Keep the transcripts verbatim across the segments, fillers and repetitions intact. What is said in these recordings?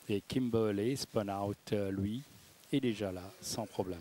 Et Kimberley, spun out, euh, lui, est déjà là, sans problème.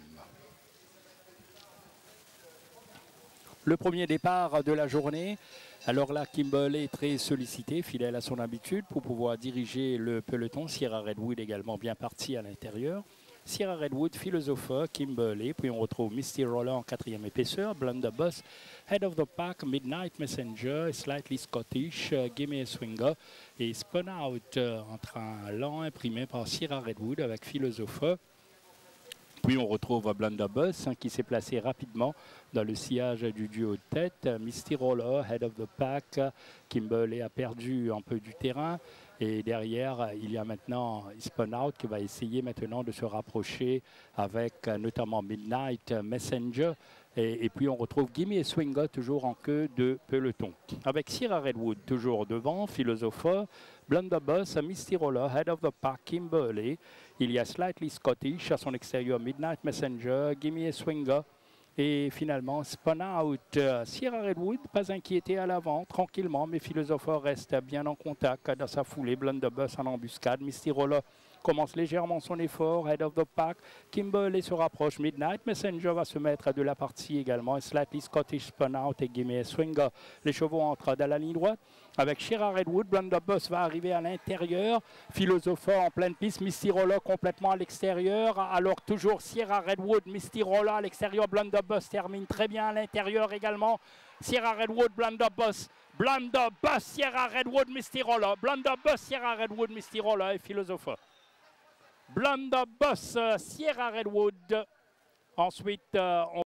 Le premier départ de la journée. Alors là, Kimberley est très sollicité, fidèle à son habitude, pour pouvoir diriger le peloton. Sierra Redwood également bien parti à l'intérieur. Sierra Redwood, Philosopher, Kimberley. Puis on retrouve Misty Roller en quatrième épaisseur. Blunderbuss, Head of the Pack, Midnight Messenger, Slightly Scottish, uh, Gimme a Swinger. Et Spun Out uh, en train lent imprimé par Sierra Redwood avec Philosopher. Puis on retrouve Blunderbuss hein, qui s'est placé rapidement dans le sillage du duo de tête. Misty Roller, Head of the Pack. Kimberley a perdu un peu du terrain. Et derrière, il y a maintenant Spun Out qui va essayer maintenant de se rapprocher avec notamment Midnight Messenger. Et, et puis on retrouve Gimme a Swinger toujours en queue de peloton. Avec Sierra Redwood toujours devant, Philosopher, Blunderbuss, Misty Roller, Head of the Pack, Kimberley. Il y a Slightly Scottish à son extérieur, Midnight Messenger, Gimme a Swinger. Et finalement, Spun Out, Sierra Redwood, pas inquiété à l'avant, tranquillement, mais Philosopher reste bien en contact dans sa foulée. Blunderbuss en embuscade, Misty Roller commence légèrement son effort, Head of the Pack, Kimberley se rapproche, Midnight Messenger va se mettre de la partie également, Slightly Scottish, Spun Out et Gimme a Swinger. Les chevaux entrent dans la ligne droite. Avec Sierra Redwood, Blunderbuss va arriver à l'intérieur, Philosopher en pleine piste, Misty Roller complètement à l'extérieur, alors toujours Sierra Redwood, Misty Roller à l'extérieur, Blunderbuss termine très bien à l'intérieur également, Sierra Redwood, Blunderbuss, Blunderbuss, Sierra Redwood, Misty Roller, Blunderbuss, Sierra Redwood, Misty Roller et Philosopher. Blunderbuss, Sierra Redwood, ensuite euh, on